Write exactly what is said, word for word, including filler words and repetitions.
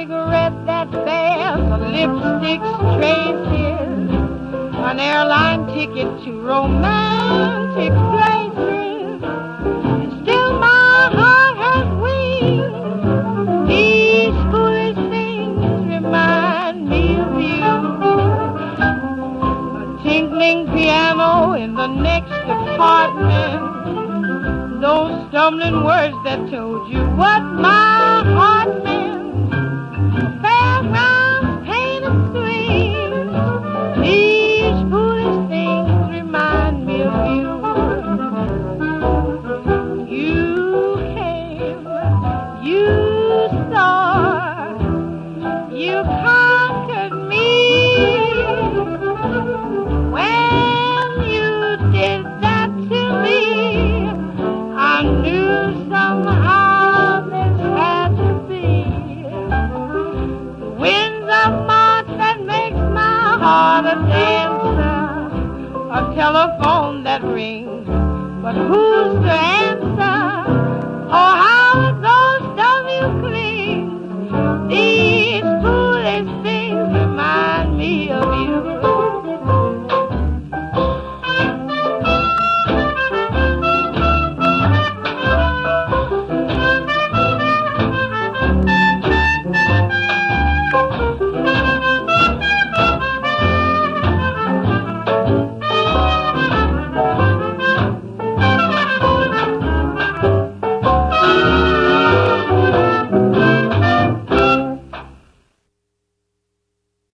cigarette that bears a lipstick's traces, an airline ticket to romantic places. Still my heart has wings. These foolish things remind me of you. A tinkling piano in the next apartment. Those stumbling words that told you what my heart meant. Fairgrounds, painted screens. These foolish things remind me of you. You came, you saw, you conquered me. When you did that to me, I knew somehow this had to be. The winds of March that makes my heart a dancer, a telephone that rings, but who